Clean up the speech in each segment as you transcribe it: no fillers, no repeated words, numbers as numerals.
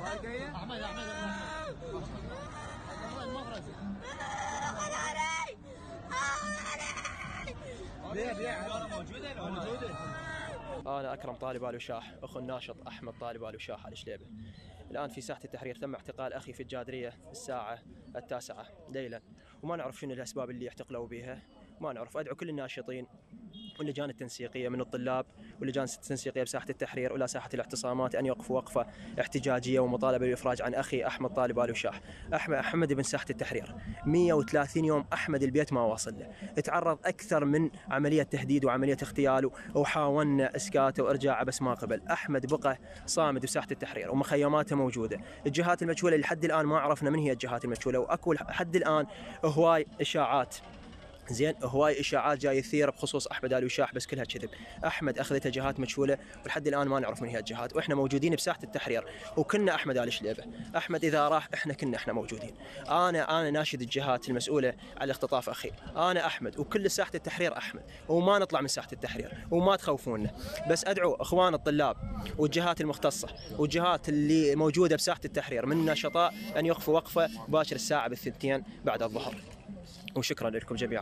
أنا أكرم طالب آل وشاح، أخو الناشط أحمد طالب آل وشاح على الشليبة. الآن في ساحة التحرير تم اعتقال أخي في الجادرية الساعة 9 ليلا، وما نعرف شنو الأسباب اللي اعتقلوا بها، ما نعرف. أدعو كل الناشطين واللجان التنسيقية من الطلاب واللجان التنسيقية بساحة التحرير ولا ساحة الاعتصامات أن يوقفوا وقفة احتجاجية ومطالبة بالإفراج عن أخي أحمد طالب آل وشاح. أحمد بن ساحة التحرير 130 يوم أحمد البيت ما واصل له، تعرض أكثر من عملية تهديد وعملية اغتيال، وحاولنا إسكاته وإرجاعه بس ما قبل. أحمد بقى صامد بساحة التحرير ومخيماته موجودة. الجهات المجهولة لحد الآن ما عرفنا من هي الجهات المجهولة، وأكو لحد الآن هواي إشاعات، زين، هواي اشاعات جاي يثير بخصوص احمد آل وشاح بس كلها كذب. احمد اخذته جهات مجهوله ولحد الان ما نعرف من هي الجهات، واحنا موجودين بساحه التحرير وكنا احمد آل شليبه. احمد اذا راح احنا موجودين. انا ناشد الجهات المسؤوله على اختطاف اخي. انا احمد وكل ساحه التحرير احمد، وما نطلع من ساحه التحرير وما تخوفونا. بس ادعو اخوان الطلاب والجهات المختصه والجهات اللي موجوده بساحه التحرير من النشطاء ان يوقفوا وقفه باكر الساعه بالثنتين بعد الظهر. وشكرا لكم جميعا.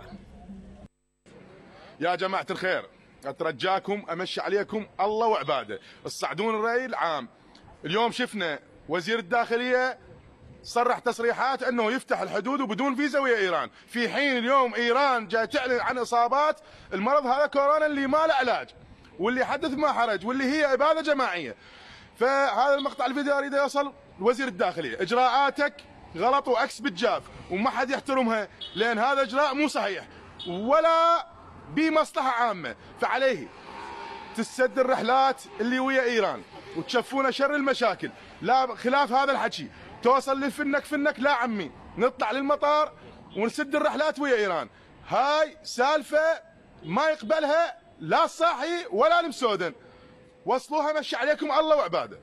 يا جماعة الخير، اترجاكم امشي عليكم الله وعباده، تصعدون الرأي العام. اليوم شفنا وزير الداخلية صرح تصريحات انه يفتح الحدود وبدون فيزا ويا ايران، في حين اليوم ايران جاي تعلن عن اصابات المرض هذا كورونا اللي ما له علاج، واللي حدث ما حرج، واللي هي اباده جماعية. فهذا المقطع الفيديو اريد يوصل لوزير الداخلية، اجراءاتك غلط واكس بالجاف وما حد يحترمها، لان هذا اجراء مو صحيح ولا بمصلحة عامة، فعليه تسد الرحلات اللي ويا ايران وتشفونا شر المشاكل. لا خلاف هذا الحكي توصل للفنك لا عمي، نطلع للمطار ونسد الرحلات ويا ايران. هاي سالفة ما يقبلها لا الصاحي ولا المسودن، وصلوها مشي عليكم الله وعباده.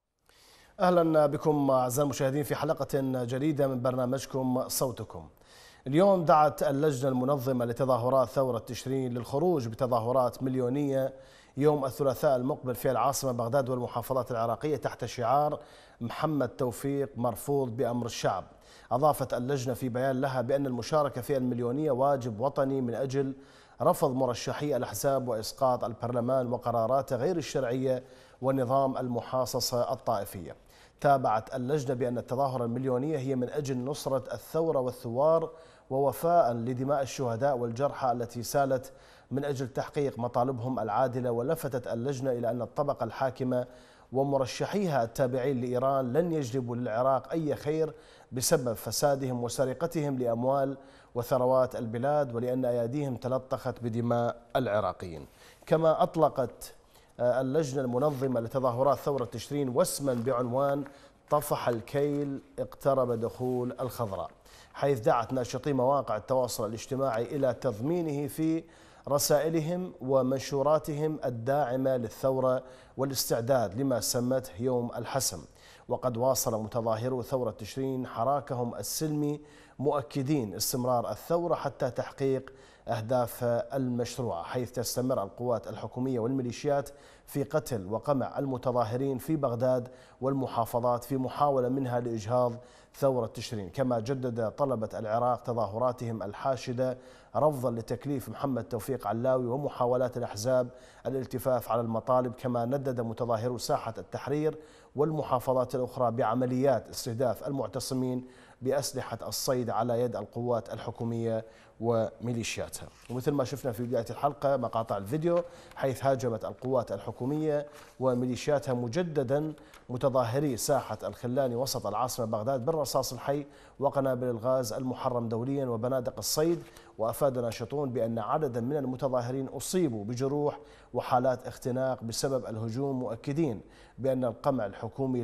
اهلا بكم اعزائي المشاهدين في حلقة جديدة من برنامجكم صوتكم. اليوم دعت اللجنة المنظمة لتظاهرات ثورة تشرين للخروج بتظاهرات مليونية يوم الثلاثاء المقبل في العاصمة بغداد والمحافظات العراقية تحت شعار محمد توفيق مرفوض بأمر الشعب. أضافت اللجنة في بيان لها بأن المشاركة في المليونية واجب وطني من أجل رفض مرشحي الأحزاب وإسقاط البرلمان وقراراته غير الشرعية ونظام المحاصصة الطائفية. تابعت اللجنة بأن التظاهرة المليونية هي من أجل نصرة الثورة والثوار ووفاء لدماء الشهداء والجرحى التي سالت من أجل تحقيق مطالبهم العادلة. ولفتت اللجنة إلى أن الطبقة الحاكمة ومرشحيها التابعين لإيران لن يجلبوا للعراق أي خير بسبب فسادهم وسرقتهم لأموال وثروات البلاد، ولأن أياديهم تلطخت بدماء العراقيين. كما أطلقت اللجنة المنظمة لتظاهرات ثورة تشرين وسما بعنوان طفح الكيل اقترب دخول الخضراء، حيث دعت ناشطي مواقع التواصل الاجتماعي إلى تضمينه في رسائلهم ومنشوراتهم الداعمة للثورة والاستعداد لما سمته يوم الحسم. وقد واصل متظاهرو ثورة تشرين حراكهم السلمي مؤكدين استمرار الثورة حتى تحقيق أهدافها المشروعة، حيث تستمر القوات الحكومية والميليشيات في قتل وقمع المتظاهرين في بغداد والمحافظات في محاولة منها لإجهاض ثورة تشرين. كما جدد طلبة العراق تظاهراتهم الحاشدة رفضا لتكليف محمد توفيق علاوي ومحاولات الأحزاب الالتفاف على المطالب. كما ندد متظاهرو ساحة التحرير والمحافظات الأخرى بعمليات استهداف المعتصمين بأسلحة الصيد على يد القوات الحكومية وميليشياتها. ومثل ما شفنا في بداية الحلقة مقاطع الفيديو حيث هاجمت القوات الحكومية وميليشياتها مجددا متظاهري ساحة الخلاني وسط العاصمة بغداد بالرصاص الحي وقنابل الغاز المحرم دوليا وبنادق الصيد. وأفاد ناشطون بأن عددا من المتظاهرين أصيبوا بجروح وحالات اختناق بسبب الهجوم، مؤكدين بأن القمع الحكومي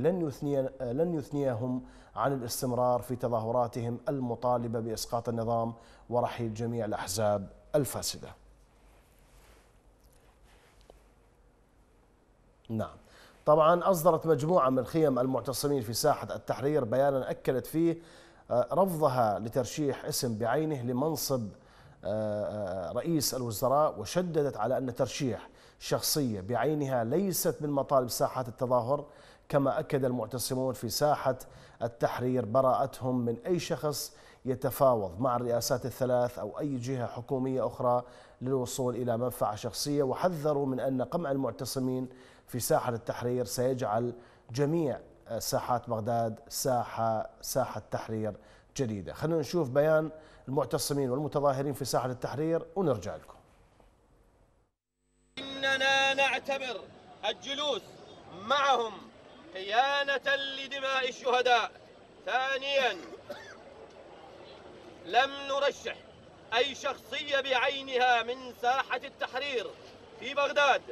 لن يثنيهم عن الاستمرار في تظاهراتهم المطالبة بإسقاط النظام ورحيل جميع الأحزاب الفاسدة. نعم، طبعا أصدرت مجموعة من خيم المعتصمين في ساحة التحرير بيانا أكدت فيه رفضها لترشيح اسم بعينه لمنصب رئيس الوزراء، وشددت على أن ترشيح شخصية بعينها ليست من مطالب ساحات التظاهر. كما أكد المعتصمون في ساحة التحرير براءتهم من أي شخص يتفاوض مع الرئاسات الثلاث أو أي جهة حكومية أخرى للوصول إلى منفعة شخصية، وحذروا من أن قمع المعتصمين في ساحة التحرير سيجعل جميع ساحات بغداد ساحة تحرير جديدة. خلونا نشوف بيان المعتصمين والمتظاهرين في ساحة التحرير ونرجع لكم. إننا نعتبر الجلوس معهم خيانة لدماء الشهداء. ثانيا، لم نرشح أي شخصية بعينها من ساحة التحرير في بغداد،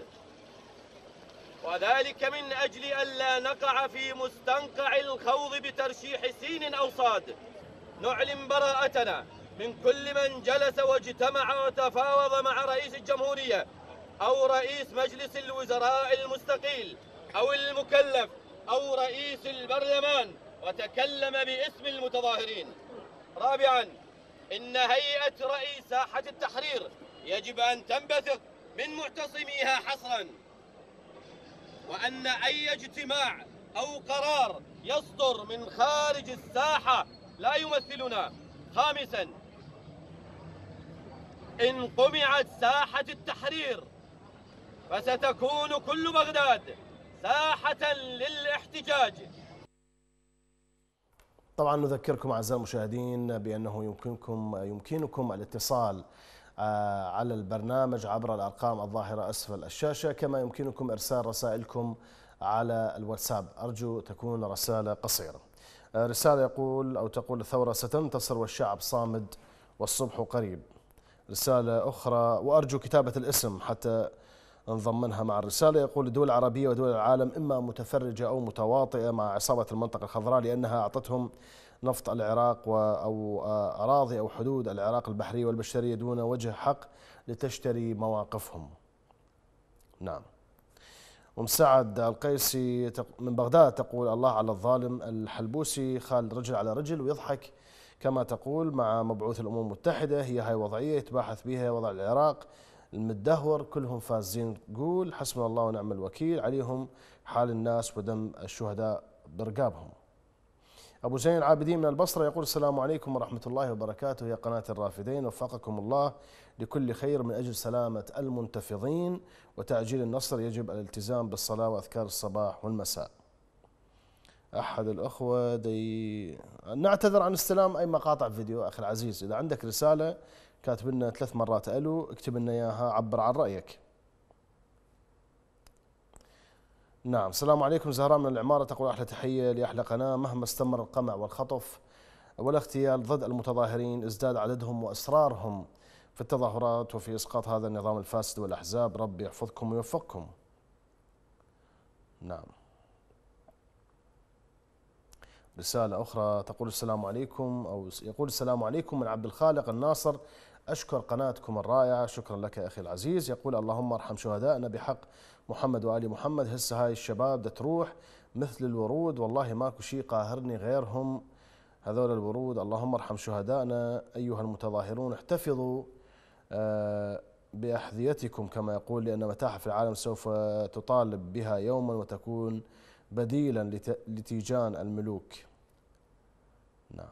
وذلك من أجل ألا نقع في مستنقع الخوض بترشيح سين أو صاد. نعلن براءتنا من كل من جلس واجتمع وتفاوض مع رئيس الجمهورية أو رئيس مجلس الوزراء المستقيل أو المكلف أو رئيس البرلمان وتكلم باسم المتظاهرين. رابعا، إن هيئة رئيس ساحة التحرير يجب أن تنبثق من معتصميها حصرا، وأن أي اجتماع أو قرار يصدر من خارج الساحة لا يمثلنا. خامسا، إن قمعت ساحة التحرير فستكون كل بغداد ساحة للاحتجاج. طبعا نذكركم أعزائي المشاهدين بأنه يمكنكم الاتصال على البرنامج عبر الأرقام الظاهرة أسفل الشاشة، كما يمكنكم إرسال رسائلكم على الواتساب. أرجو تكون رسالة قصيرة. رسالة تقول الثورة ستنتصر والشعب صامد والصبح قريب. رسالة أخرى، وأرجو كتابة الاسم حتى نضمنها مع الرسالة. يقول الدول العربية ودول العالم إما متفرجة أو متواطئة مع عصابة المنطقة الخضراء لأنها أعطتهم نفط العراق أو أراضي أو حدود العراق البحرية والبشرية دون وجه حق لتشتري مواقفهم. نعم. ومسعد القيسي من بغداد تقول الله على الظالم الحلبوسي خال رجل على رجل ويضحك كما تقول مع مبعوث الأمم المتحدة. هي هاي وضعية يتباحث بها وضع العراق المدهور كلهم فازين. قول حسبنا الله ونعم الوكيل عليهم حال الناس ودم الشهداء برقابهم. أبو زين العابدين من البصرة يقول السلام عليكم ورحمة الله وبركاته يا قناة الرافدين، وفقكم الله لكل خير. من أجل سلامة المنتفضين وتعجيل النصر يجب الالتزام بالصلاة وأذكار الصباح والمساء. أحد الأخوة نعتذر عن استلام أي مقاطع فيديو. أخي العزيز إذا عندك رسالة كاتب لنا 3 مرات ألو اكتب لنا إياها، عبر عن رأيك. نعم. السلام عليكم. زهراء من العمارة تقول أحلى تحية لأحلى قناة. مهما استمر القمع والخطف والاغتيال ضد المتظاهرين ازداد عددهم وإصرارهم في التظاهرات وفي إسقاط هذا النظام الفاسد والأحزاب. ربي يحفظكم ويوفقكم. نعم. رسالة أخرى تقول السلام عليكم يقول السلام عليكم من عبد الخالق الناصر، أشكر قناتكم الرائعة. شكرا لك أخي العزيز. يقول اللهم ارحم شهدائنا بحق محمد وآل محمد. هسه هاي الشباب دا تروح مثل الورود، والله ماكو شيء قاهرني غيرهم هذول الورود. اللهم ارحم شهدائنا أيها المتظاهرون، احتفظوا بأحذيتكم كما يقول، لأن متاحف العالم سوف تطالب بها يوما وتكون بديلا لتيجان الملوك. نعم.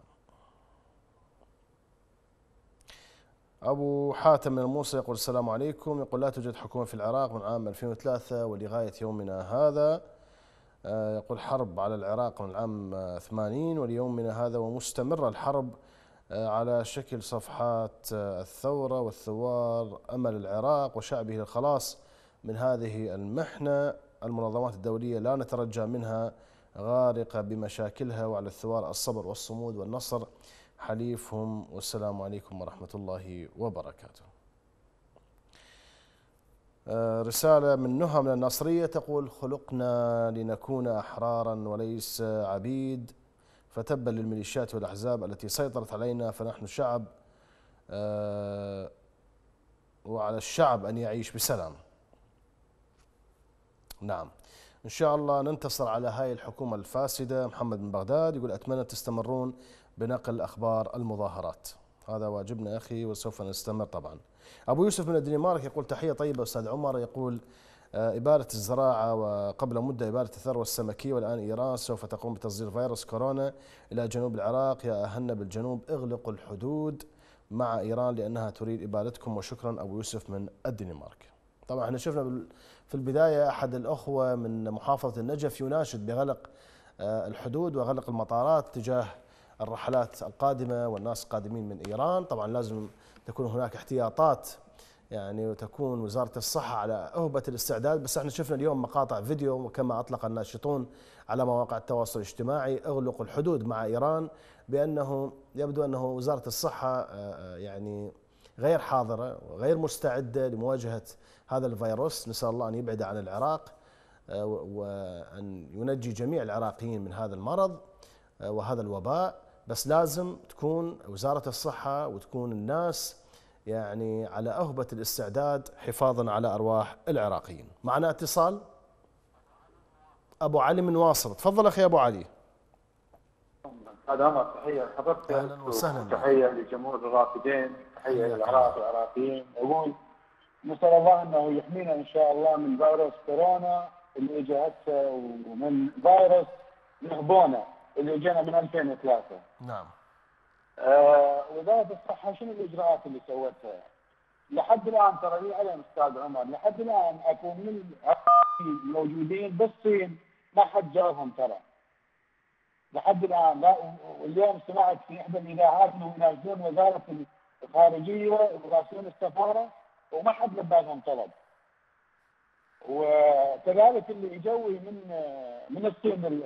أبو حاتم من الموصل يقول السلام عليكم. يقول لا توجد حكومة في العراق من عام 2003 ولغاية يومنا هذا. يقول حرب على العراق من العام 80 وليومنا هذا ومستمرة الحرب على شكل صفحات الثورة والثوار. أمل العراق وشعبه للخلاص من هذه المحنة. المنظمات الدولية لا نترجى منها، غارقة بمشاكلها، وعلى الثوار الصبر والصمود والنصر حليفهم. والسلام عليكم ورحمة الله وبركاته. رسالة من نهى من الناصرية تقول خلقنا لنكون أحرارا وليس عبيد، فتبا للميليشيات والأحزاب التي سيطرت علينا، فنحن شعب وعلى الشعب أن يعيش بسلام. نعم إن شاء الله ننتصر على هاي الحكومة الفاسدة. محمد من بغداد يقول أتمنى تستمرون بنقل أخبار المظاهرات، هذا واجبنا أخي وسوف نستمر طبعا. أبو يوسف من الدنمارك يقول تحية طيبة أستاذ عمر. يقول إبادة الزراعة وقبل مدة إبادة الثروة السمكية، والآن إيران سوف تقوم بتصدير فيروس كورونا إلى جنوب العراق. يا أهلنا بالجنوب اغلقوا الحدود مع إيران لأنها تريد إبادتكم. وشكرا أبو يوسف من الدنمارك. طبعا احنا شفنا في البداية أحد الأخوة من محافظة النجف يناشد بغلق الحدود وغلق المطارات تجاه الرحلات القادمة والناس القادمين من إيران. طبعا لازم تكون هناك احتياطات يعني، وتكون وزارة الصحة على أهبة الاستعداد. بس احنا شفنا اليوم مقاطع فيديو وكما أطلق الناشطون على مواقع التواصل الاجتماعي اغلقوا الحدود مع إيران، بأنه يبدو أنه وزارة الصحة يعني غير حاضرة وغير مستعدة لمواجهة هذا الفيروس. نسأل الله أن يبعد عن العراق وأن ينجي جميع العراقيين من هذا المرض وهذا الوباء. بس لازم تكون وزارة الصحة وتكون الناس يعني على أهبة الاستعداد حفاظا على أرواح العراقيين. معنا اتصال أبو علي من واصل. تفضل أخي أبو علي. هذا تحية لحضرتك. أهلا وسهلا. تحية لجمهور الرافدين، تحية للعراق والعراقيين. أقول نسأل الله أنه يحمينا إن شاء الله من فيروس كورونا اللي اجى هسه، ومن فيروس نهبونا اللي جانا من 2003. نعم. وزارة الصحة شنو الإجراءات اللي سوتها؟ لحد الآن ترى لي علم أستاذ عمر، لحد الآن أكو من الموجودين بالصين ما حد جاهم ترى. لحد الآن لا. واليوم سمعت في إحدى الإذاعات أنهم يناشدون وزارة الخارجية ويراسلون السفارة وما حد لباهم طلب. وكذلك اللي يجوي من الصين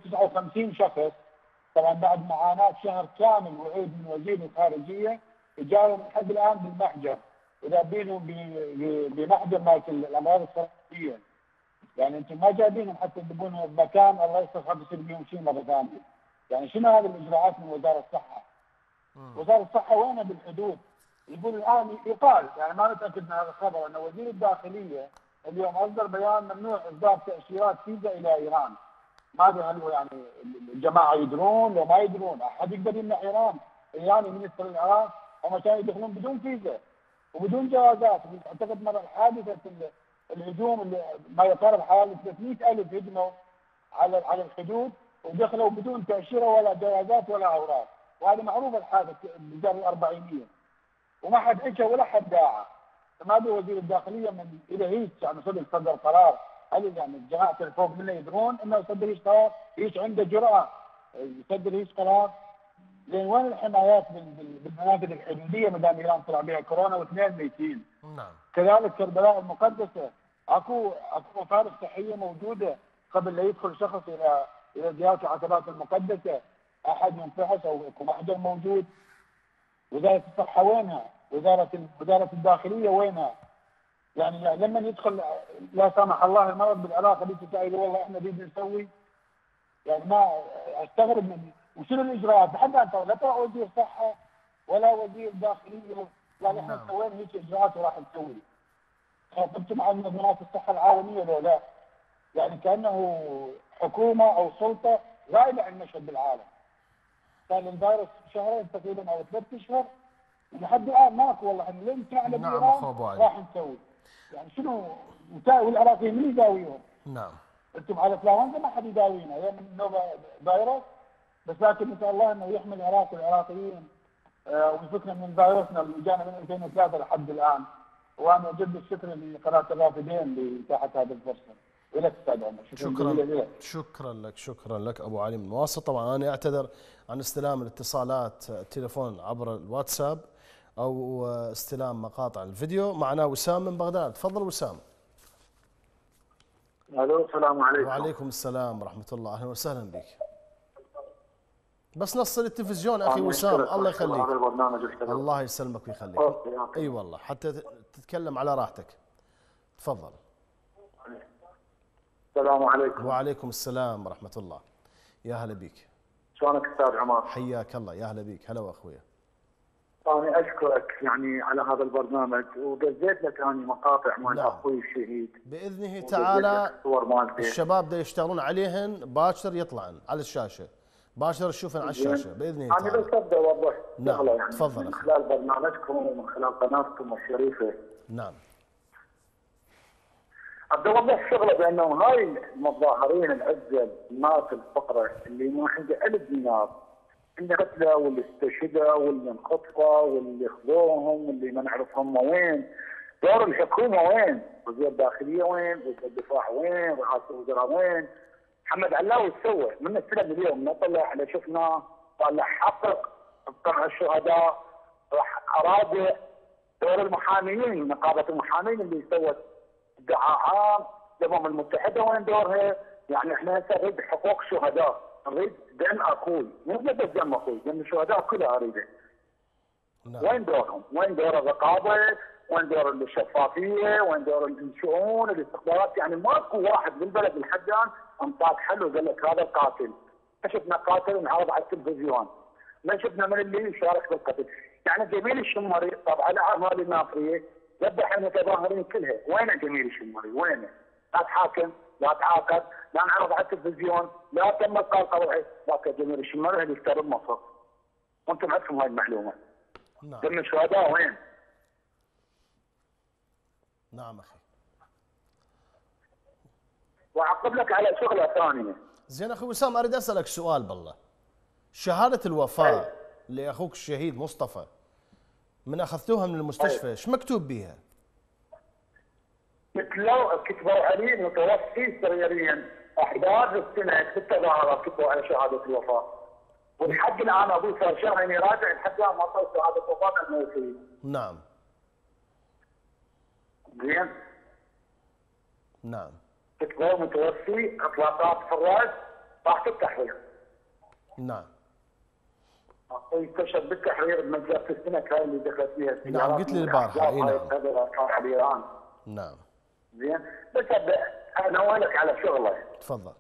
59 شخص، طبعا بعد معاناة شهر كامل وعود من وزير الخارجية، جاوا لحد الآن بالمحجر وذابينهم بمحجر مالت الأمراض السرطانية. يعني أنتم ما جايبينهم حتى تجيبونهم بمكان الله يستر حد يصير بيهم شيء مرة ثانية. يعني شنو هذه الإجراءات من وزارة الصحة؟ وزارة الصحة وينها بالحدود؟ يقول الآن يقال، يعني ما نتأكد من هذا الخبر، أن وزير الداخلية اليوم أصدر بيان ممنوع إصدار تأشيرات فيزا إلى إيران. ما أدري هل هو يعني الجماعة يدرون لو ما يدرون. أحد يقدر يمنع إيران يعني منستر العراق هم كانوا يدخلون بدون فيزا وبدون جوازات. أعتقد مرة حادثة الهجوم اللي ما يقارب حوالي 300,000 هجموا على الحدود ودخلوا بدون تأشيرة ولا جوازات ولا أوراق، وهذا معروف الحادث بالجار الأربعينية وما حد حكى ولا حد داعى. ما ادري وزير الداخليه من اذا هيك يعني صدر قرار، هل يعني الجماعه اللي فوق منه يدرون انه يصدر هيك قرار؟ هيك عنده جرأه يصدر هيك قرار؟ لان وين الحمايات بالمنافذ الحدوديه ما دام ايران طلع بها كورونا واثنين ميتين؟ نعم. كذلك كربلاء المقدسه اكو مصارف صحيه موجوده قبل لا يدخل شخص الى زياره العتبات المقدسه، احد ينفحص او اكو محجر موجود. وزاره الصحه وينها؟ وزاره الداخليه وينها؟ يعني لما يدخل لا سمح الله المرض بالعراق اللي تسأل والله احنا نريد نسوي، يعني ما استغرب من وشنو الاجراءات؟ لحد الان لا طلع وزير صحه ولا وزير داخليه يعني احنا سوينا هيك اجراءات وراح نسوي. خاطبت مع منظمات الصحه العالميه لو لا، يعني كانه حكومه او سلطه غايبه عن المشهد بالعالم. كان الفيروس شهرين تقريبا او 3 اشهر لحد الان ماكو والله احنا لين سمعنا بايران راح نسوي. يعني شنو والعراقيين من يداويهم؟ نعم. انتم على انفلونزا ما حد يداوينا هي من نوبه فيروس، بس لكن نسال الله انه يحمي العراق والعراقيين ويفكنا من فيروسنا اللي جانا من 2003 لحد الان. وانا اجد الشكر لقناه الرافدين لاتاحه هذه الفرصه. ولك استاذ عمر. شكرا لك ابو علي من واصل. طبعا انا اعتذر عن استلام الاتصالات التليفون عبر الواتساب او استلام مقاطع الفيديو. معنا وسام من بغداد. تفضل وسام. الو السلام عليكم. وعليكم السلام ورحمه الله. اهلا وسهلا بك. بس نصل التلفزيون اخي وسام الله يخليك. الله يسلمك ويخليك. اي والله حتى تتكلم على راحتك. تفضل. السلام عليكم. وعليكم السلام ورحمه الله. يا هلا بك. شلونك استاذ عمر؟ حياك الله. يا هلا بك. هلا واخويا. أنا أشكرك يعني على هذا البرنامج ودزيت لك أنا مقاطع مال أخوي الشهيد بإذنه تعالى. الشباب دا يشتغلون عليهن باكر يطلعن على الشاشة، باكر تشوفن على الشاشة بإذنه تعالى. أنا بس أبدأ أوضح نعم يعني تفضل من خلال برنامجكم ومن خلال قناتكم الشريفة. نعم. بدي اوضح شغله بانه هاي المتظاهرين العزل الناس الفقره اللي ما عنده ألف دينار، اللي قتلوا واللي استشهدوا واللي انخطفوا واللي خذوهم واللي ما نعرف هم وين. دور الحكومه وين؟ وزير الداخليه وين؟ وزير الدفاع وين؟ رئاسه الوزراء وين؟ محمد علاوي ايش سوى؟ من السنه اليوم نطلع على شفنا طالع حقق طلع الشهداء، راح اراجع دور المحامين، نقابه المحامين اللي سوت ادعاء عام، الامم المتحده وين دورها؟ يعني احنا هسه نريد حقوق شهداء، نريد دم اخوي، مو بس دم اخوي، دم الشهداء كلها اريده. نعم. وين دورهم؟ وين دور الرقابه؟ وين دور الشفافيه؟ وين دور الشؤون الاستخبارات؟ يعني ماكو واحد بالبلد لحد الان انطاك حل وقال لك هذا القاتل. ما شفنا قاتل انعرض على التلفزيون، ما شفنا من اللي يشارك بالقتل. يعني جميل الشمري طبعا على اعمال الناصريه ذبح المتظاهرين كلها، وين جميل الشمري؟ وينه؟ لا تحاكم، لا تعاقب، لا انعرض على التلفزيون، لا تم القاء قضائي، لكن جميل الشمري اللي يفترض مصر. وانتم عندكم هاي المعلومه. نعم. دم الشهداء وين؟ نعم اخي. واعقب لك على شغله ثانيه. زين اخي وسام، اريد اسالك سؤال بالله. شهاده الوفاه لاخوك الشهيد مصطفى من اخذتوها من المستشفى، ايش مكتوب بيها؟ كتبوا عليه متوفي سريريا احداث السنه في التظاهرات، كتبوا على شهاده الوفاه. ولحد الان ابوي صار شهرين يراجع لحد الان ما صار شهاده وفاه الموتي. نعم. زين؟ نعم. كتبوا متوفي اطلاقات في الراس راح التحرير. نعم. ويستشهد بالتحرير بمجلس السنه هاي اللي دخلت فيها السيارات. نعم قلت لي البارحه. اي نعم. هذا على ايران. نعم. زين؟ بس انا اقول على شغله. تفضل.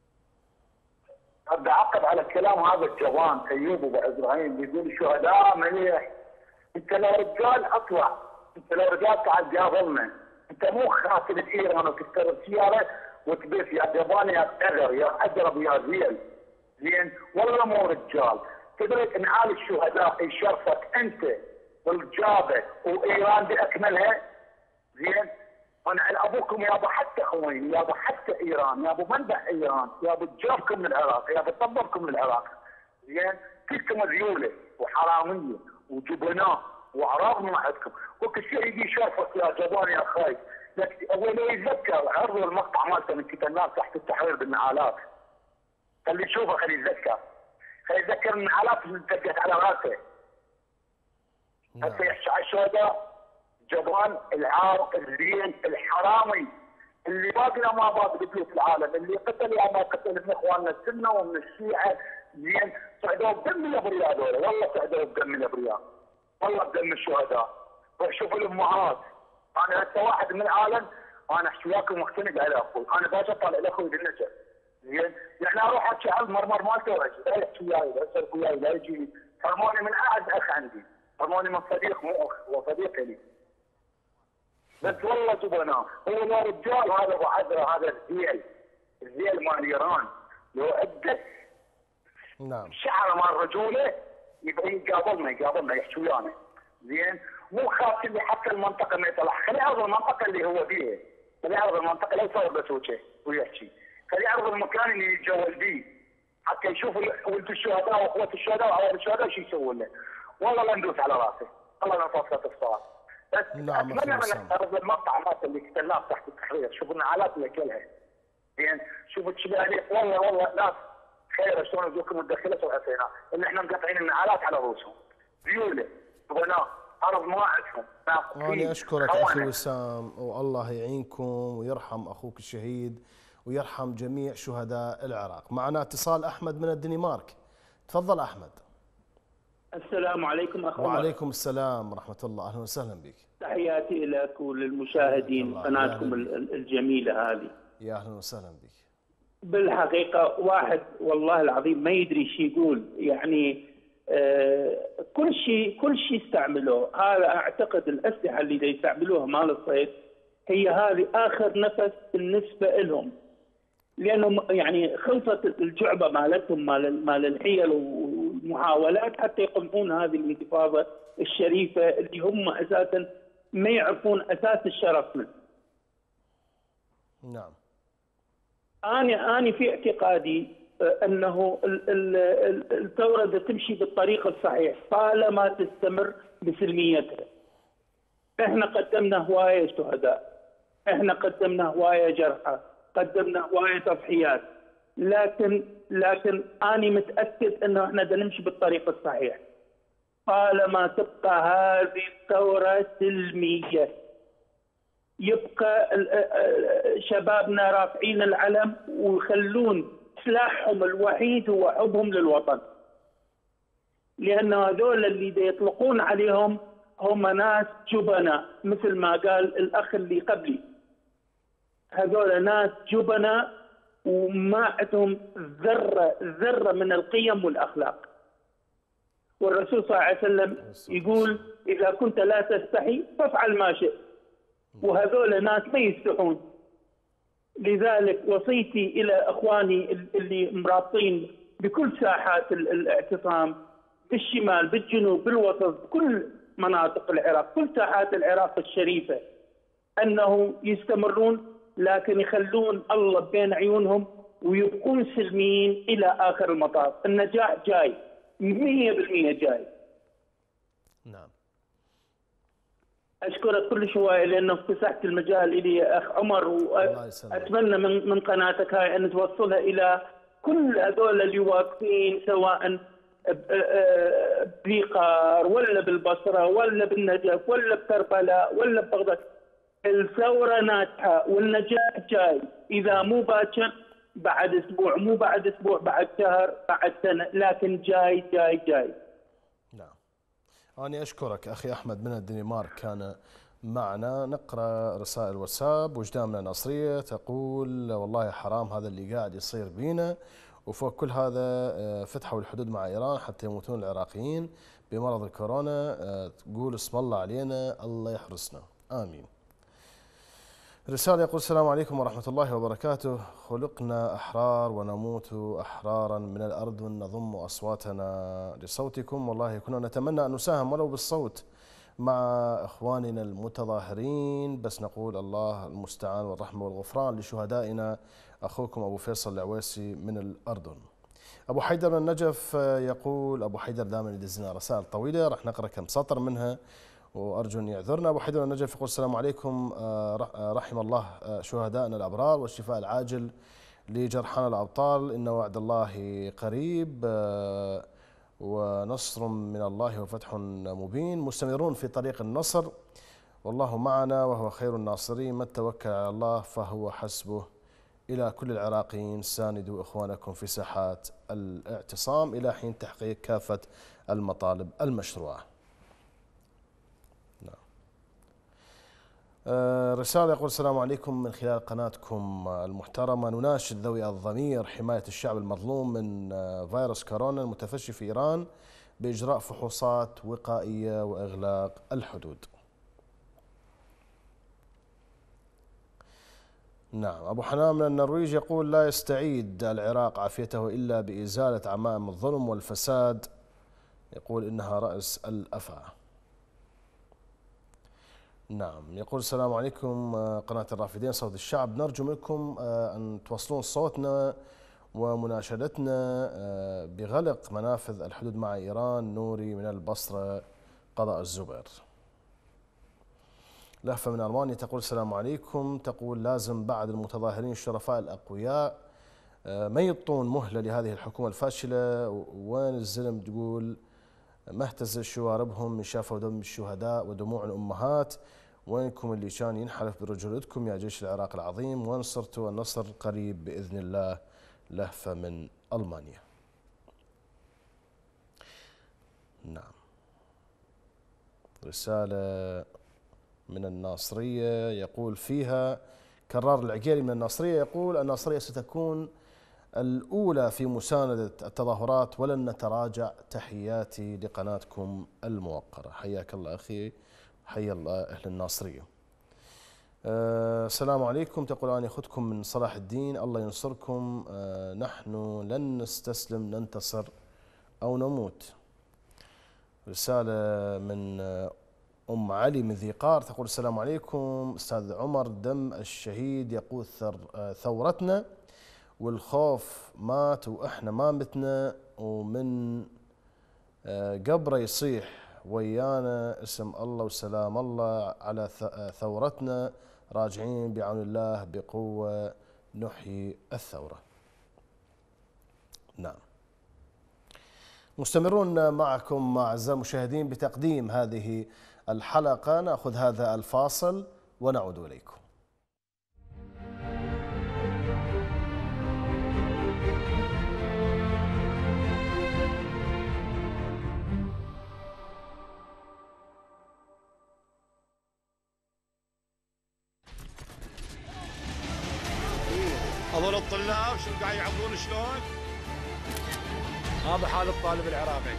ابدا اعقب على الكلام هذا الجوان ايوب ابو ابراهيم بيقول الشهداء مليح. انت لو رجال اطلع، انت لو رجال تعال قابلنا، انت مو خاتل ايران وتكسر السياره وتبث يا جبان يا تغر يا اجرب يا زين. زين؟ والله مو رجال. تدرك ان عال الشهداء يشرفك انت والجابه وايران باكملها. زين؟ انا ابوكم يابا حتى خوين، يابا حتى ايران، يابا منبع ايران، يابا جابكم من العراق، يابا طببكم من العراق. زين؟ كلكم ذيوله وحراميه وجبناء واعراض ما عندكم، وكل شيء يجي يشرفك يا جبان يا خايف. لكن اول يتذكر عرضوا المقطع مالته من كتاب تحت التحرير بالنعالات. خلي يشوفه، خلي يتذكر. خلي يتذكر النعالات اللي انتقت على راسه. هسه يحكي على الشهداء جبان العار الزين الحرامي اللي باقي ما باقي بيوت العالم، اللي قتل يا ما قتل من اخواننا السنه ومن الشيعه. زين؟ صعدوا بدم الابرياء هذول، والله صعدوا بدم الابرياء، والله بدم الشهداء. روح شوفوا الامهات. انا هسه واحد من العالم انا احكي وياكم مختلف على اخوي، انا باجي اطلع لاخوي بالنجف. زين؟ يعني اروح احكي على المرمر مالته واجي لا يحكي وياي لا يسولف وياي لا يجي. حرموني من اعز اخ عندي، حرموني من صديق مو اخ، هو صديق لي. بس والله جبناه، هو لو رجال هذا ابو عذره، هذا الزيل مال ايران، لو ادت نعم شعره مال رجوله يبغى يقابلنا يحكي ويانا. زين؟ مو خاف اللي حتى المنطقه ما يطلع، خليه يعرض المنطقه اللي هو بيها، خليه يعرض المنطقه لا يصور بس وجهه ويحكي، خليه يعرض المكان اللي يتجول بيه حتى يشوف ولد الشهداء واخوه الشهداء واولاد الشهداء شو يسوون له. والله لا ندوس على راسه، والله لا نفصل اتصال. بس نعم اتمنى من تعرض المقطع مالته اللي كتبناه تحت التحرير، شوفوا النعالات اللي كلها. زين؟ شوفوا الشباب والله ناس خير شلون يجوكم مدخله وعسينا اللي احنا مقطعين النعالات على رؤوسهم. ذيوله بنات عرض ما عندهم. انا اشكرك اخي وسام، والله يعينكم ويرحم اخوك الشهيد ويرحم جميع شهداء العراق. معنا اتصال احمد من الدنمارك. تفضل احمد. السلام عليكم اخ. وعليكم السلام ورحمه الله، اهلا وسهلا بك. تحياتي لك وللمشاهدين قناتكم الجميله هذه. يا اهلا وسهلا بك. بالحقيقه واحد والله العظيم ما يدري شو يقول، يعني كل شيء استعملوه. هذا اعتقد الاسلحه اللي يستعملوها مال الصيد هي هذه اخر نفس بالنسبه لهم، لانهم يعني خلصت الجعبه مالتهم مال الحيل والمحاولات حتى يقومون هذه الانتفاضه الشريفه اللي هم اساسا ما يعرفون اساس الشرف منه. نعم. أنا في اعتقادي أنه الثورة تمشي بالطريق الصحيح طالما تستمر بسلميتها. احنا قدمنا هواية شهداء، احنا قدمنا هواية جرحى، قدمنا هواية تضحيات، لكن أنا متأكد أنه احنا نمشي بالطريق الصحيح طالما تبقى هذه الثورة سلمية، يبقى شبابنا رافعين العلم ويخلون سلاحهم الوحيد هو حبهم للوطن، لأن هذول اللي يطلقون عليهم هم ناس جبنة، مثل ما قال الأخ اللي قبلي، هذول ناس جبنة وما عندهم ذرة من القيم والأخلاق. والرسول صلى الله عليه وسلم يقول إذا كنت لا تستحي فافعل ما شئت، وهذول ناس ما يستحون. لذلك وصيتي إلى إخواني اللي مرابطين بكل ساحات الاعتصام، بالشمال بالجنوب بالوسط بكل مناطق العراق، كل ساحات العراق الشريفة، أنه يستمرون لكن يخلون الله بين عيونهم ويبقون سلميين إلى آخر المطاف. النجاح جاي 100% جاي. نعم. أشكرك كل شوية لأنه فتحت المجال إلي يا أخ عمر، وأتمنى من قناتك هاي أن توصلها إلى كل هذول اللي واقفين سواء بقار ولا بالبصرة ولا بالنجف ولا بكربلاء ولا ببغداد. الثورة ناجحة والنجاح جاي، إذا مو باكر بعد أسبوع، مو بعد أسبوع، بعد شهر، بعد سنة، لكن جاي جاي جاي. نعم. أنا أشكرك أخي أحمد من الدنمارك، كان معنا. نقرأ رسائل واتساب. وجدان من الناصرية تقول والله حرام هذا اللي قاعد يصير بينا، وفوق كل هذا فتحوا الحدود مع إيران حتى يموتون العراقيين بمرض الكورونا. تقول اسم الله علينا، الله يحرسنا، آمين. رسالة يقول السلام عليكم ورحمة الله وبركاته. خلقنا أحرار ونموت أحرارا، من الأردن نضم أصواتنا لصوتكم. والله كنا نتمنى أن نساهم ولو بالصوت مع إخواننا المتظاهرين، بس نقول الله المستعان والرحمة والغفران لشهدائنا. أخوكم أبو فيصل العويسي من الأردن. أبو حيدر من النجف يقول، أبو حيدر دائما يدزنا رسائل طويلة، راح نقرأ كم سطر منها وأرجو أن يعذرنا. أبو حيدر من النجف يقول السلام عليكم، رحم الله شهدائنا الأبرار والشفاء العاجل لجرحانا الأبطال، إن وعد الله قريب ونصر من الله وفتح مبين، مستمرون في طريق النصر والله معنا وهو خير الناصرين، من توكل على الله فهو حسبه. إلى كل العراقيين ساندوا إخوانكم في ساحات الاعتصام إلى حين تحقيق كافة المطالب المشروعة. رسالة يقول السلام عليكم، من خلال قناتكم المحترمة نناشد ذوي الضمير حماية الشعب المظلوم من فيروس كورونا المتفشي في إيران بإجراء فحوصات وقائية وإغلاق الحدود. نعم. أبو حنان من النرويج يقول لا يستعيد العراق عافيته إلا بإزالة عمائم الظلم والفساد، يقول إنها رأس الأفعى. نعم. يقول السلام عليكم قناة الرافدين صوت الشعب، نرجو منكم أن توصلون صوتنا ومناشدتنا بغلق منافذ الحدود مع إيران. نوري من البصرة قضاء الزبير. لهفة من ألمانيا تقول السلام عليكم، تقول لازم بعد المتظاهرين الشرفاء الأقوياء ما يعطون مهلة لهذه الحكومة الفاشلة. وين الزلم تقول مهتز شواربهم من شافوا دم الشهداء ودموع الأمهات، وينكم اللي كان ينحلف برجولتكم يا جيش العراق العظيم، وين صرتوا؟ النصر قريب بإذن الله. لهفة من ألمانيا. نعم. رسالة من الناصرية يقول فيها كرار العقيلي من الناصرية يقول الناصرية ستكون الأولى في مساندة التظاهرات ولن نتراجع، تحياتي لقناتكم الموقرة. حياك الله أخي، حيا الله أهل الناصرية. السلام عليكم، تقول أنا أخذكم من صلاح الدين، الله ينصركم، نحن لن نستسلم، ننتصر أو نموت. رسالة من أم علي من ذي قار تقول السلام عليكم أستاذ عمر، دم الشهيد يقود ثورتنا، والخوف مات وإحنا ما متنا، ومن قبره يصيح ويانا اسم الله وسلام الله على ثورتنا، راجعين بعون الله بقوة نحيي الثورة. نعم، مستمرون معكم أعزائي المشاهدين بتقديم هذه الحلقة. نأخذ هذا الفاصل ونعود إليكم. هذول الطلاب شو قاعد يعبرون شلون؟ هذا حال الطالب العراقي.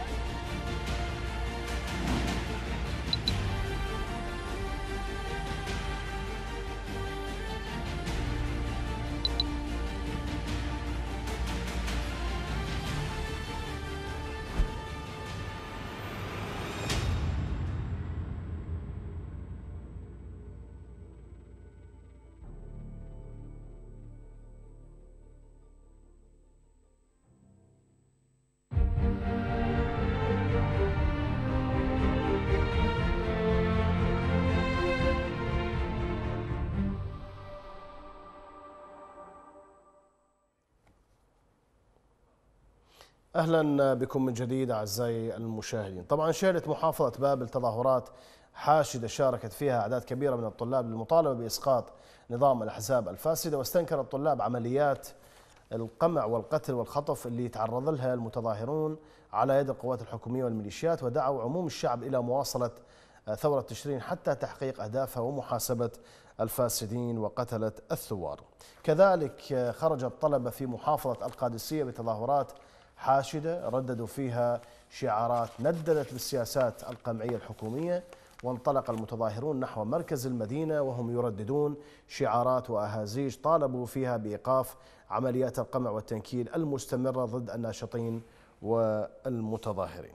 أهلا بكم من جديد أعزائي المشاهدين. طبعا شهدت محافظة بابل تظاهرات حاشدة شاركت فيها أعداد كبيرة من الطلاب للمطالبة بإسقاط نظام الأحزاب الفاسدة، واستنكر الطلاب عمليات القمع والقتل والخطف اللي يتعرض لها المتظاهرون على يد القوات الحكومية والميليشيات، ودعوا عموم الشعب إلى مواصلة ثورة تشرين حتى تحقيق أهدافها ومحاسبة الفاسدين وقتلة الثوار. كذلك خرج الطلبة في محافظة القادسية بتظاهرات حاشدة رددوا فيها شعارات نددت بالسياسات القمعية الحكومية، وانطلق المتظاهرون نحو مركز المدينة وهم يرددون شعارات وأهازيج طالبوا فيها بإيقاف عمليات القمع والتنكيل المستمرة ضد الناشطين والمتظاهرين.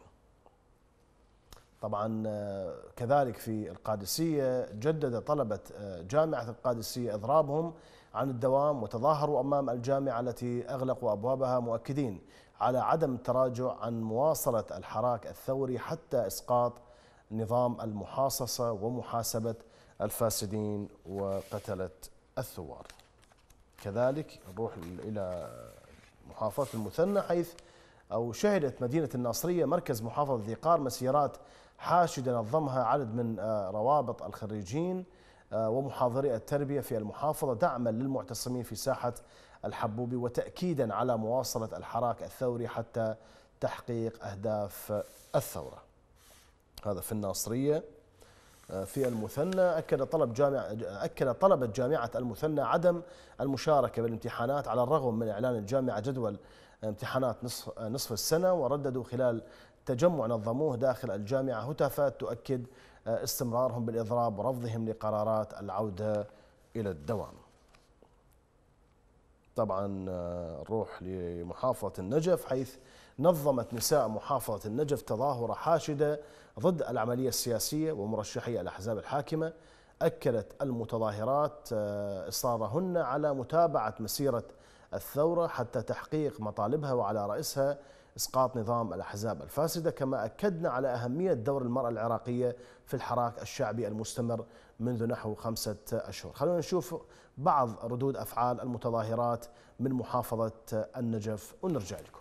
طبعا كذلك في القادسية جدد طلبة جامعة القادسية إضرابهم عن الدوام، وتظاهروا أمام الجامعة التي أغلقوا أبوابها مؤكدين على عدم التراجع عن مواصلة الحراك الثوري حتى إسقاط نظام المحاصصة ومحاسبة الفاسدين وقتلة الثوار. كذلك نروح إلى محافظة المثنى، حيث شهدت مدينة الناصرية مركز محافظة ذي قار مسيرات حاشدة نظمها عدد من روابط الخريجين ومحاضري التربية في المحافظة دعما للمعتصمين في ساحة الحبوبي، وتأكيدا على مواصلة الحراك الثوري حتى تحقيق أهداف الثورة. هذا في الناصرية. في المثنى أكد طلبة جامعة المثنى عدم المشاركة بالامتحانات على الرغم من إعلان الجامعة جدول امتحانات نصف السنة، ورددوا خلال تجمع نظموه داخل الجامعة هتافات تؤكد استمرارهم بالإضراب ورفضهم لقرارات العودة إلى الدوام. طبعا نروح لمحافظة النجف، حيث نظمت نساء محافظة النجف تظاهرة حاشدة ضد العملية السياسية ومرشحي الأحزاب الحاكمة. أكدت المتظاهرات إصرارهن على متابعة مسيرة الثورة حتى تحقيق مطالبها، وعلى رأسها إسقاط نظام الأحزاب الفاسدة. كما أكدنا على أهمية دور المرأة العراقية في الحراك الشعبي المستمر منذ نحو 5 أشهر. خلونا نشوف بعض ردود أفعال المتظاهرات من محافظة النجف ونرجع لكم.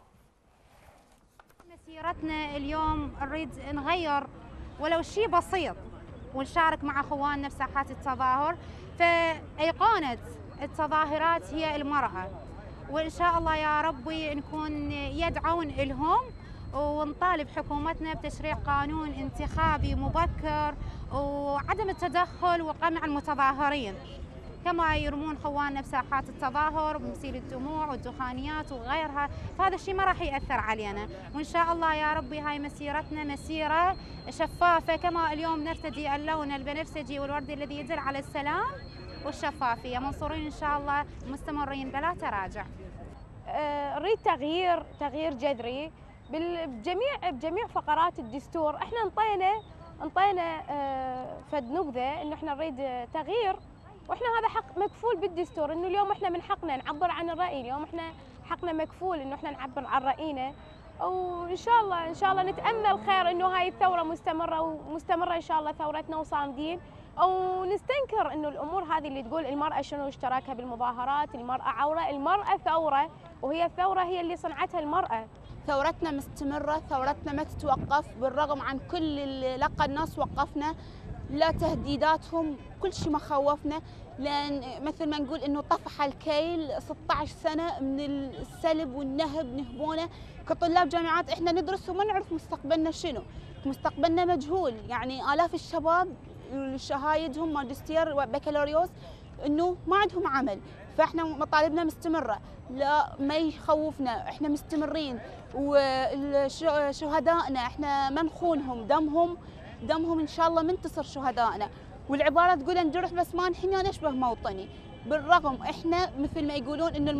مسيرتنا اليوم نريد نغير ولو شيء بسيط ونشارك مع اخواننا بساحات التظاهر، فأيقونة التظاهرات هي المرأة، وإن شاء الله يا ربي نكون يد عون لهم، ونطالب حكومتنا بتشريع قانون انتخابي مبكر وعدم التدخل وقمع المتظاهرين، كما يرمون خواننا بساحات التظاهر بمثيل الدموع والدخانيات وغيرها، فهذا الشيء ما راح يأثر علينا. وإن شاء الله يا ربي هاي مسيرتنا مسيرة شفافة، كما اليوم نرتدي اللون البنفسجي والوردي الذي يدل على السلام والشفافية، منصورين إن شاء الله مستمرين بلا تراجع. نريد تغيير جذري بجميع فقرات الدستور. احنا انطينا انطينا فد نبذه انه احنا نريد تغيير، واحنا هذا حق مكفول بالدستور، انه اليوم احنا من حقنا نعبر عن الراي، اليوم احنا حقنا مكفول انه احنا نعبر عن راينا، وان شاء الله نتامل خير انه هاي الثوره مستمره ومستمره ان شاء الله ثورتنا وصامدين، او نستنكر انه الامور هذه اللي تقول المراه شنو اشتراكها بالمظاهرات، المراه عوره، المراه ثوره، وهي الثوره هي اللي صنعتها المراه. ثورتنا مستمرة، ثورتنا ما تتوقف بالرغم عن كل اللي لقى الناس وقفنا، لا تهديداتهم كل شيء ما خوفنا، لأن مثل ما نقول إنه طفح الكيل 16 سنة من السلب والنهب نهبونه كطلاب جامعات، إحنا ندرس وما نعرف مستقبلنا شنو، مستقبلنا مجهول، يعني آلاف الشباب شهايدهم ماجستير وبكالوريوس إنه ما عندهم عمل، فإحنا مطالبنا مستمرة، لا ما يخوفنا، إحنا مستمرين، وشهدائنا إحنا ما نخونهم، دمهم إن شاء الله منتصر شهدائنا، والعبارة تقول أن جرح بس ما انحنى نشبه موطني، بالرغم إحنا مثل ما يقولون إن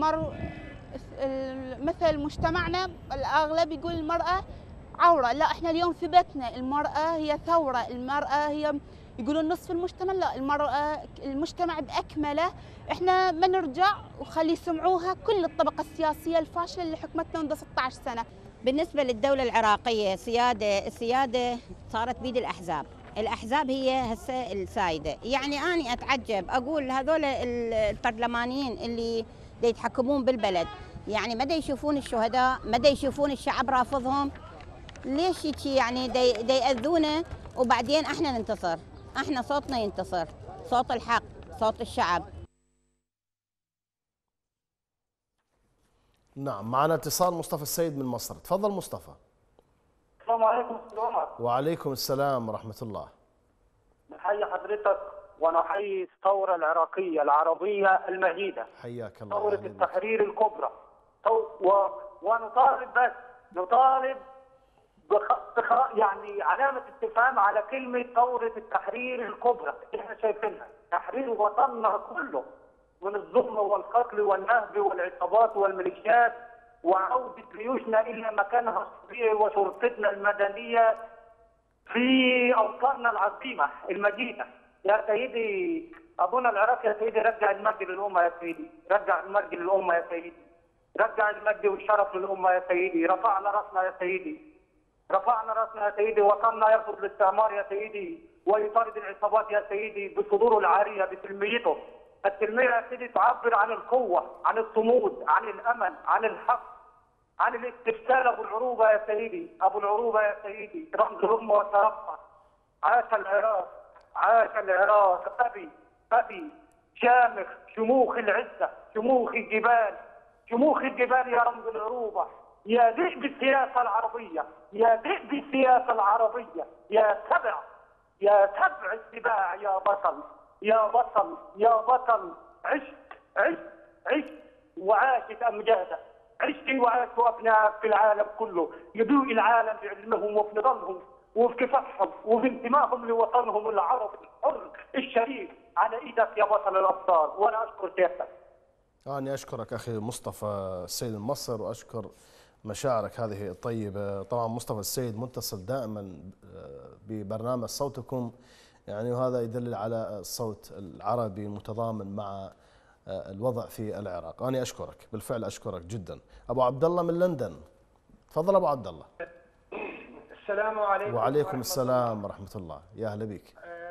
مثل مجتمعنا الأغلب يقول المرأة عورة، لا إحنا اليوم ثبتنا المرأة هي ثورة، المرأة هي يقولون نصف المجتمع، لا المرأة المجتمع بأكمله، إحنا ما نرجع وخلي يسمعوها كل الطبقة السياسية الفاشلة اللي حكمتنا منذ 16 سنة. بالنسبة للدولة العراقية السيادة صارت بيد الأحزاب هي هسه السايدة، يعني أنا أتعجب أقول هذول البرلمانيين اللي يتحكمون بالبلد يعني ما يشوفون الشهداء، ما يشوفون الشعب رافضهم، ليش يعني يأذونا وبعدين احنا ننتصر، احنا صوتنا ينتصر، صوت الحق، صوت الشعب. نعم، معنا اتصال مصطفى السيد من مصر. تفضل مصطفى. السلام عليكم استاذ عمر. وعليكم السلام ورحمة الله. نحيي حضرتك ونحيي الثورة العراقية العربية المجيدة. حياك الله. ثورة التحرير الكبرى. نطالب يعني علامة استفهام على كلمة ثورة التحرير الكبرى، احنا شايفينها تحرير وطننا كله من الظلم والقتل والنهب والعصابات والميليشيات، وعودة جيوشنا إلى مكانها الطبيعي وشرطتنا المدنية في أوطاننا العظيمة المجيدة. يا سيدي أبونا العراقي، يا سيدي رجع المجد للأمة يا سيدي، رجع المجد للأمة يا سيدي، رجع المجد والشرف للأمة يا سيدي، رفعنا رأسنا يا سيدي، رفعنا رأسنا يا سيدي، وطننا يرفض الاستعمار يا سيدي ويطارد العصابات يا سيدي بصدوره العارية بسلميته. السلمية يا سيدي تعبر عن القوة، عن الصمود، عن الأمل، عن الحق، عن الاستفتاء أبو العروبة يا سيدي، أبو العروبة يا سيدي رمز الأمة وشرفها. عاش العراق، عاش العراق، أبي شامخ شموخ العزة، شموخ الجبال، شموخ الجبال يا رمز العروبة، يا ذئب السياسة العربية، يا ذئب السياسة العربية، يا سبع السباع، يا بطل، يا بطل، يا بطل، عشت وعاشت أمجادك، عشت وعاشوا أبنائك في العالم كله، يضوء العالم بعلمهم وفي نضالهم وفي كفاحهم وفي انتمائهم لوطنهم العربي الحر الشريف على إيدك يا بطل الأبطال، وأنا أشكر سيادتك. أنا أشكرك أخي مصطفى السيد من مصر، وأشكر مشاعرك هذه الطيبة. طبعا مصطفى السيد متصل دائما ببرنامج صوتكم، يعني وهذا يدل على الصوت العربي المتضامن مع الوضع في العراق. أنا أشكرك، بالفعل أشكرك جدا. أبو عبد الله من لندن، تفضل أبو عبد الله. السلام عليكم. وعليكم السلام ورحمة الله، يا أهلا بك.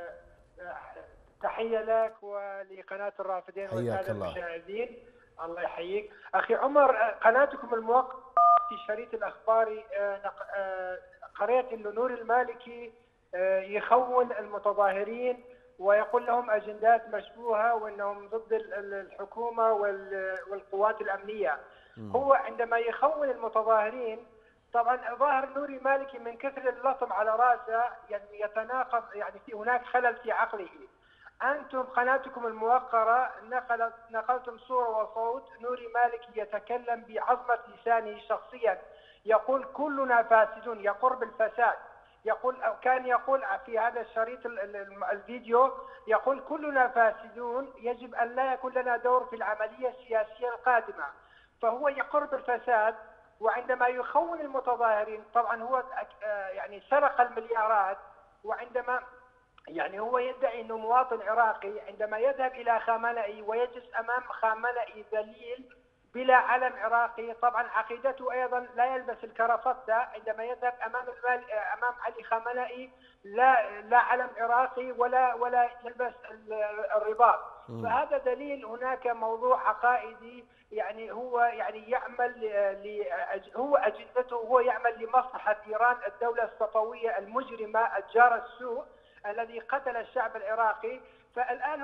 تحية لك ولقناة الرافدين حياك الله. المشاهدين، الله يحييك. أخي عمر، قناتكم الموقعة في شريط الأخباري قرأت أن نور المالكي يخون المتظاهرين ويقول لهم أجندات مشبوهة وأنهم ضد الحكومة والقوات الأمنية. هو عندما يخون المتظاهرين، طبعا ظاهر نور المالكي من كثر اللطم على راسه يعني يتناقض، يعني في هناك خلل في عقله. أنتم قناتكم الموقرة نقلتم صورة وصوت نور مالكي يتكلم بعظمة لسانه شخصيا، يقول كلنا فاسدون، يقر بالفساد، كان يقول في هذا الشريط الفيديو يقول كلنا فاسدون، يجب أن لا يكون لنا دور في العملية السياسية القادمة. فهو يقر بالفساد، وعندما يخون المتظاهرين طبعا هو يعني سرق المليارات وعندما يعني هو يدعي انه مواطن عراقي، عندما يذهب الى خامنئي ويجلس امام خامنئي ذليل بلا علم عراقي، طبعا عقيدته ايضا لا يلبس الكرافتة، عندما يذهب امام علي خامنئي لا علم عراقي ولا يلبس الرباط. فهذا دليل هناك موضوع عقائدي، يعني هو يعني يعمل هو اجندته، هو يعمل لمصلحة ايران، الدولة الصفوية المجرمة الجار السوء الذي قتل الشعب العراقي. فالآن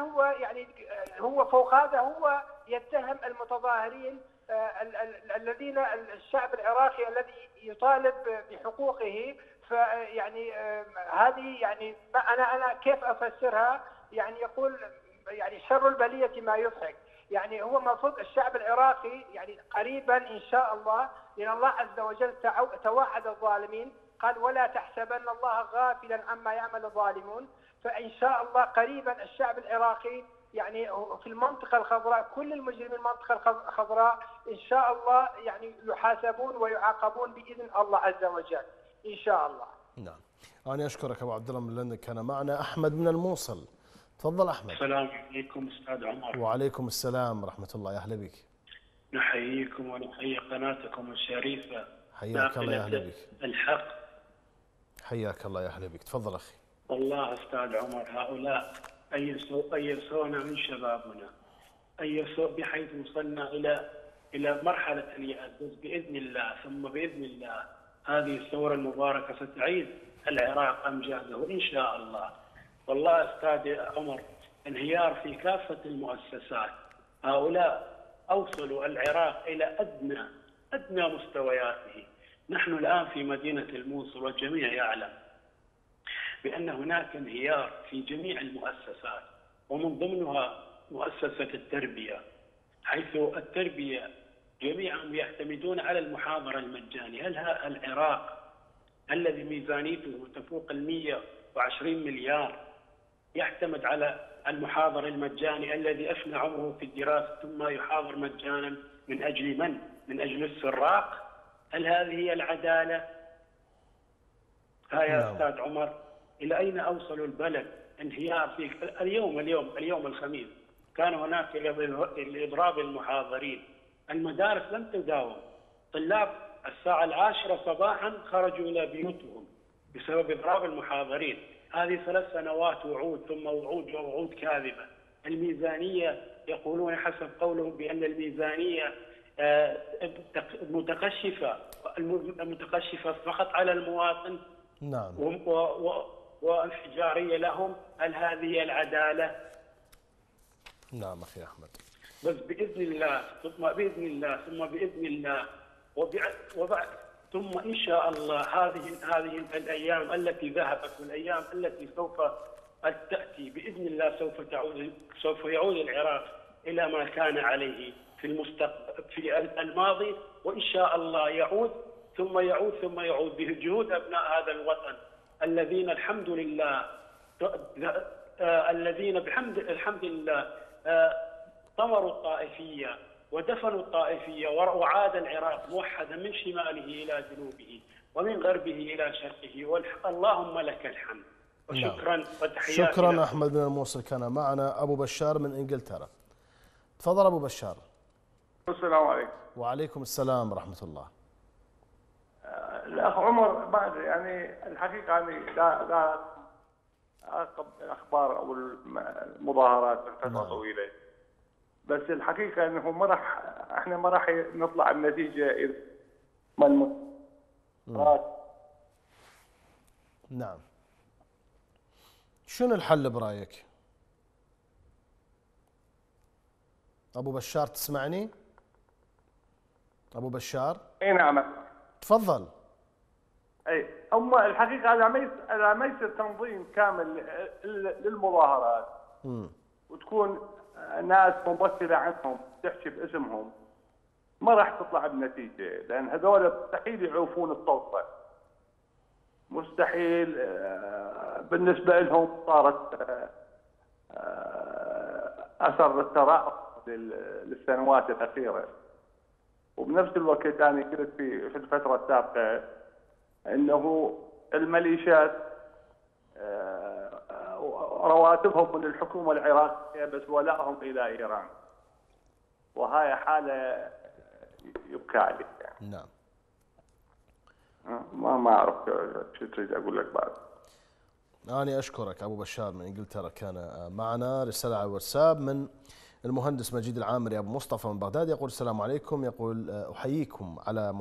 هو فوق هذا هو يتهم المتظاهرين الذين الشعب العراقي الذي يطالب بحقوقه. فيعني هذه يعني أنا كيف أفسرها؟ يعني يقول يعني شر البلية ما يضحك. يعني هو المفروض الشعب العراقي يعني قريبا إن شاء الله، لأن الله عز وجل توعد الظالمين، قال ولا تحسبن الله غافلا عما يعمل الظالمون. فإن شاء الله قريبا الشعب العراقي يعني في المنطقة الخضراء، كل المجرمين المنطقة الخضراء إن شاء الله يعني يحاسبون ويعاقبون بإذن الله عز وجل إن شاء الله. نعم، أنا أشكرك أبو عبد الله من لندن. كان معنا أحمد من الموصل. تفضل أحمد. السلام عليكم أستاذ عمر. وعليكم السلام ورحمة الله، يا أهلا بك. نحييكم ونحيي قناتكم الشريفة. حياك الله، يا أهلا بك. الحق. حياك الله، يا أهلا بك. تفضل أخي. والله أستاذ عمر هؤلاء أيسونا من شبابنا، أيسوا بحيث وصلنا إلى مرحلة اليأس. بإذن الله ثم بإذن الله هذه الثورة المباركة ستعيد العراق أمجاده إن شاء الله. والله أستاذ عمر انهيار في كافة المؤسسات. هؤلاء أوصلوا العراق إلى أدنى مستوياته. نحن الآن في مدينة الموصل والجميع يعلم بأن هناك انهيار في جميع المؤسسات، ومن ضمنها مؤسسة التربية، حيث التربية جميعهم يعتمدون على المحاضرة المجانية. هل العراق الذي ميزانيته تفوق 120 مليار يعتمد على المحاضر المجاني الذي أفنى عمره في الدراسة ثم يحاضر مجانا من أجل من؟ من أجل السراق؟ هل هذه هي العدالة؟ يا أستاذ عمر إلى أين أوصلوا البلد؟ انهيار في اليوم الخميس كان هناك لإضراب المحاضرين. المدارس لم تداوم. طلاب الساعة 10 صباحا خرجوا إلى بيوتهم بسبب إضراب المحاضرين. هذه 3 سنوات وعود ثم وعود كاذبة. الميزانية يقولون حسب قولهم بأن الميزانية متقشفة فقط على المواطن. نعم. وانفجارية لهم. هل هذه العدالة؟ نعم أخي أحمد. بس بإذن الله ثم بإذن الله ثم بإذن الله ثم إن شاء الله هذه الأيام التي ذهبت والأيام التي سوف تأتي بإذن الله سوف يعود العراق إلى ما كان عليه في الماضي، وإن شاء الله يعود ثم يعود بجهود أبناء هذا الوطن الذين الحمد لله الذين الحمد لله طمروا الطائفية ودفنوا الطائفية، وعاد العراق موحدا من شماله إلى جنوبه ومن غربه إلى شرقه. اللهم لك الحمد وشكرا وتحياتي. شكرا أحمد من الموصل. كان معنا أبو بشار من إنجلترا. تفضل أبو بشار. السلام عليكم. وعليكم السلام ورحمة الله. الأخ عمر بعد يعني الحقيقة أنا لا أراقب الأخبار أو المظاهرات من فترة طويلة، بس الحقيقة أنه احنا ما راح نطلع النتيجة إذا ما المظاهرات. نعم. شنو الحل برأيك؟ أبو بشار تسمعني؟ أبو بشار؟ أي نعم. تفضل. أي هم الحقيقة على ما يصير تنظيم كامل للمظاهرات وتكون ناس ممثلة عنهم تحكي باسمهم، ما راح تطلع بنتيجة، لأن هذول مستحيل يعوفون السلطة. مستحيل. بالنسبة لهم صارت أثر الترأس للسنوات الأخيرة. وبنفس الوقت أنا قلت في الفترة السابقة أنه الميليشيات رواتبهم من الحكومة العراقية بس ولائهم إلى إيران، وهاي حالة يبكى عليها. نعم. ما أعرف شو تريد أقول لك بعد. أنا أشكرك أبو بشار من إنجلترا، كان معنا. رسالة على الواتساب من المهندس مجيد العامري أبو مصطفى من بغداد، يقول السلام عليكم، يقول أحييكم على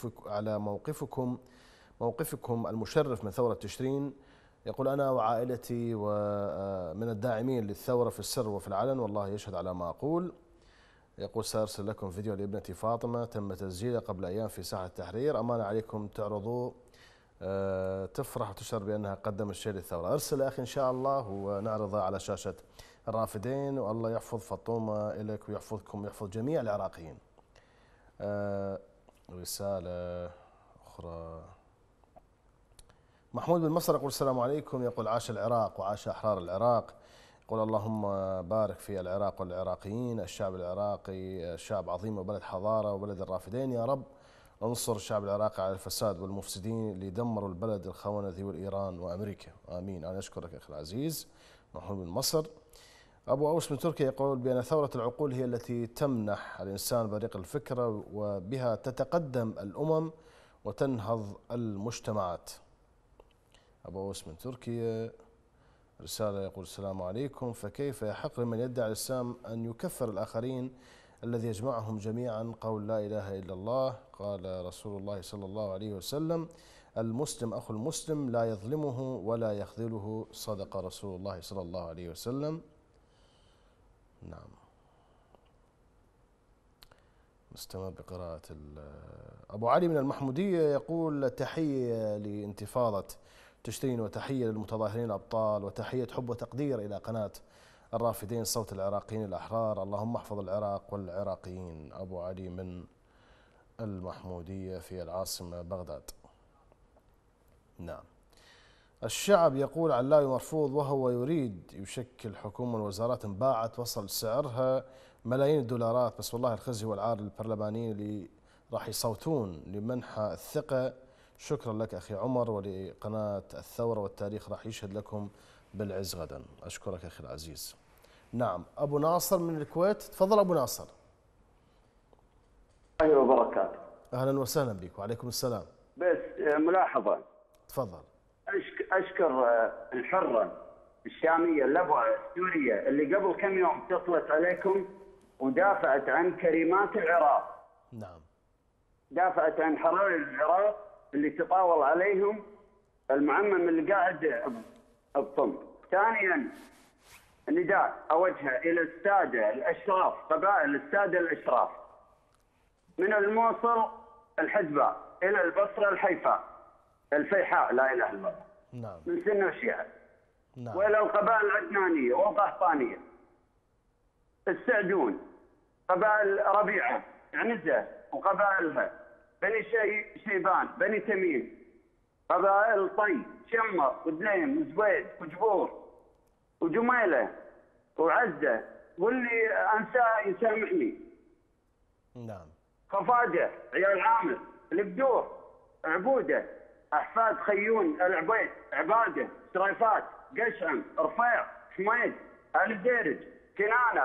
موقفكم المشرف من ثورة تشرين. يقول أنا وعائلتي ومن الداعمين للثورة في السر وفي العلن، والله يشهد على ما أقول. يقول سأرسل لكم فيديو لابنتي فاطمة تم تسجيله قبل أيام في ساحة التحرير، أمانة عليكم تعرضوه، تفرح وتشعر بأنها قدمت شيء للثورة. أرسل أخي إن شاء الله ونعرضه على شاشة الرافدين، والله يحفظ فاطمة إليك ويحفظكم ويحفظ جميع العراقيين. رسالة أخرى، محمود بن مصر يقول السلام عليكم، يقول عاش العراق وعاش أحرار العراق، يقول اللهم بارك في العراق والعراقيين، الشعب العراقي شعب عظيم وبلد حضارة وبلد الرافدين، يا رب انصر الشعب العراقي على الفساد والمفسدين اللي دمروا البلد الخونة ذي والإيران وأمريكا، آمين. أنا أشكرك أخي العزيز محمود بن مصر. أبو أوس من تركيا يقول بأن ثورة العقول هي التي تمنح الإنسان بريق الفكرة وبها تتقدم الأمم وتنهض المجتمعات. أبو أوس من تركيا رسالة يقول السلام عليكم، فكيف يحق لمن يدعي الإسلام أن يكفر الآخرين الذي يجمعهم جميعا قول لا إله إلا الله؟ قال رسول الله صلى الله عليه وسلم المسلم أخو المسلم لا يظلمه ولا يخذله، صدق رسول الله صلى الله عليه وسلم. نعم، نستمر بقراءة. أبو علي من المحمودية يقول تحية لانتفاضة تشرين وتحية للمتظاهرين الأبطال وتحية حب وتقدير إلى قناة الرافدين صوت العراقيين الأحرار، اللهم احفظ العراق والعراقيين. أبو علي من المحمودية في العاصمة بغداد. نعم. الشعب يقول علاوي مرفوض وهو يريد يشكل حكومة وزارات انباعت وصل سعرها ملايين الدولارات، بس والله الخزي والعار للبرلمانيين اللي راح يصوتون لمنح الثقة. شكرا لك أخي عمر ولقناة الثورة والتاريخ راح يشهد لكم بالعز غدا. أشكرك أخي العزيز. نعم، أبو ناصر من الكويت، تفضل أبو ناصر. أيوة بركاته. أهلا وسهلا بك. وعليكم السلام. بس ملاحظة. تفضل. أشكر الحرة الشامية اللبوة السورية اللي قبل كم يوم اتصلت عليكم ودافعت عن كريمات العراق. نعم. دافعت عن حرائر العراق اللي تطاول عليهم المعمم اللي قاعد بطم. ثانيا نداء أوجهه إلى السادة الأشراف، قبائل السادة الأشراف من الموصل الحدباء إلى البصرة الحيفاء الفيحاء لا إله إلا الله. نعم. من سنة وشيعة. نعم. وإلى القبائل العدنانية والقحطانية، السعدون، قبائل ربيعة عنزة وقبائلها، بني شيبان، بني تميم، قبائل طي، شمر ودليم وزويد وجبور وجميلة وعزة، واللي أنساه يسامحني. نعم. خفاجة، عيال عامر، البدور، عبودة، أحفاد خيون العبيد، عبادة، شريفات، قشعم، رفيع، حميد، آل ديرج، كنانة،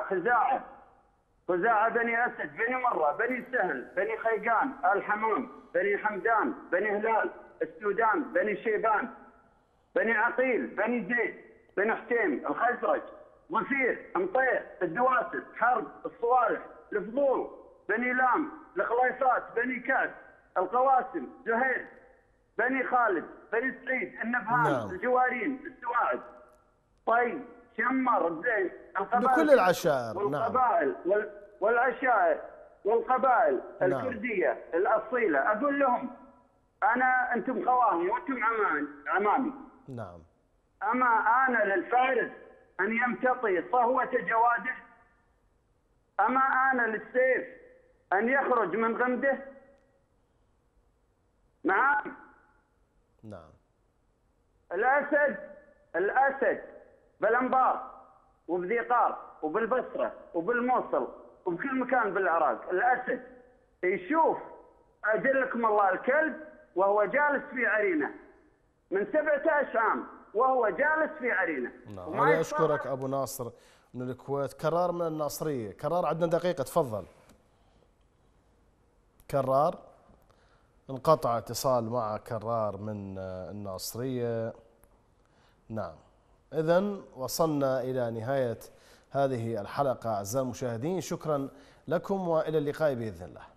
خزاعة، بني أسد، بني مرة، بني سهل، بني خيقان، آل حمام، بني حمدان، بني هلال، السودان، بني شيبان، بني عقيل، بني زيد، بني حتيم، الخزرج، وفير، مطير، الدواسر، حرب، الصوالح، الفضول، بني لام، الخليفات، بني كعب، القواسم، زهير، بني خالد، بني سعيد، النبهان، نعم. الجوارين، السواعد، طي، شمر، الزين، لكل العشائر. والقبائل والعشائر والقبائل الكردية الأصيلة، أقول لهم أنتم خواني وأنتم عمامي. نعم. أما آن للفارس أن يمتطي صهوة جواده؟ أما آن للسيف أن يخرج من غمده؟ نعم. نعم. الأسد بالأنبار وبذي قار وبالبصرة وبالموصل وبكل مكان بالعراق، الأسد يشوف أجلكم الله الكلب وهو جالس في عرينه من 17 عام وهو جالس في عرينه. نعم. أنا أشكرك أبو ناصر من الكويت. كرار من الناصرية. كرار عندنا دقيقة، تفضل. كرار انقطع اتصال مع كرار من الناصرية. نعم، إذن وصلنا إلى نهاية هذه الحلقة أعزائي المشاهدين، شكرا لكم وإلى اللقاء بإذن الله.